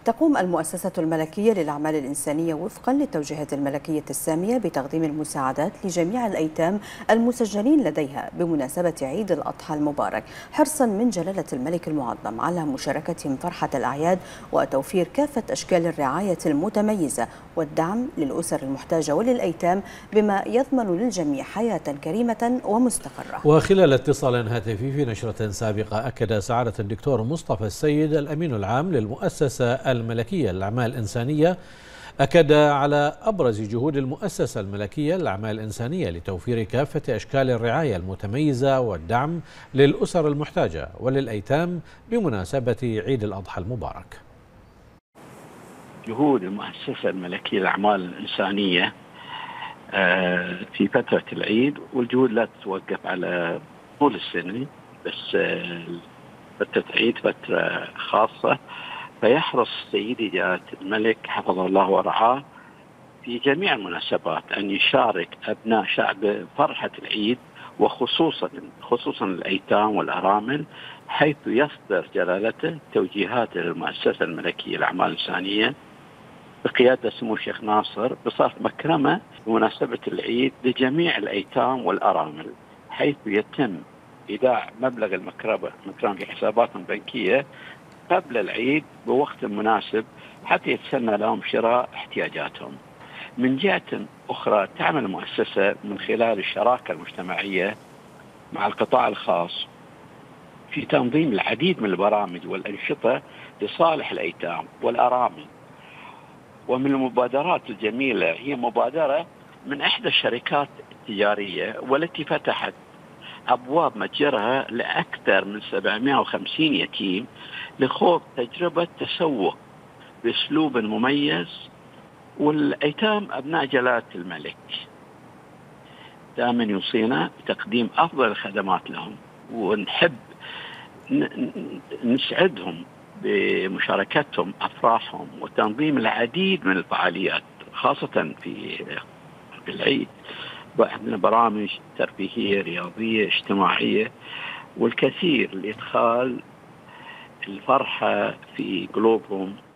تقوم المؤسسة الملكية للأعمال الإنسانية وفقا للتوجيهات الملكية السامية بتقديم المساعدات لجميع الأيتام المسجلين لديها بمناسبة عيد الأضحى المبارك، حرصا من جلالة الملك المعظم على مشاركتهم فرحة الأعياد وتوفير كافة أشكال الرعاية المتميزة والدعم للأسر المحتاجة وللأيتام بما يضمن للجميع حياة كريمة ومستقرة. وخلال اتصال هاتفي في نشرة سابقة، أكد سعادة الدكتور مصطفى السيد الأمين العام للمؤسسة الملكية للأعمال الإنسانية على أبرز جهود المؤسسة الملكية للأعمال الإنسانية لتوفير كافة أشكال الرعاية المتميزة والدعم للأسر المحتاجة وللأيتام بمناسبة عيد الأضحى المبارك. جهود المؤسسة الملكية للأعمال الإنسانية في فترة العيد، والجهود لا تتوقف على طول السنة، بس فترة عيد فترة خاصة، فيحرص سيدي جلالة الملك حفظه الله ورعاه في جميع المناسبات أن يشارك أبناء شعبه فرحة العيد، وخصوصا الأيتام والأرامل، حيث يصدر جلالته توجيهات للمؤسسة الملكية للأعمال الإنسانية بقيادة سمو الشيخ ناصر بصرف مكرمة بمناسبة العيد لجميع الأيتام والأرامل، حيث يتم إيداع مبلغ المكرمة في حساباتهم البنكية قبل العيد بوقت مناسب حتى يتسنى لهم شراء احتياجاتهم. من جهة أخرى تعمل المؤسسة من خلال الشراكة المجتمعية مع القطاع الخاص في تنظيم العديد من البرامج والأنشطة لصالح الأيتام والأرامل. ومن المبادرات الجميلة هي مبادرة من إحدى الشركات التجارية والتي فتحت أبواب متجرها لأكثر من 750 يتيم لخوض تجربة تسوق بأسلوب مميز، والأيتام أبناء جلالة الملك دائما يوصينا بتقديم أفضل الخدمات لهم، ونحب نسعدهم بمشاركتهم أفراحهم وتنظيم العديد من الفعاليات خاصة في العيد. عندنا برامج ترفيهية رياضية اجتماعية، والكثير لإدخال الفرحة في قلوبهم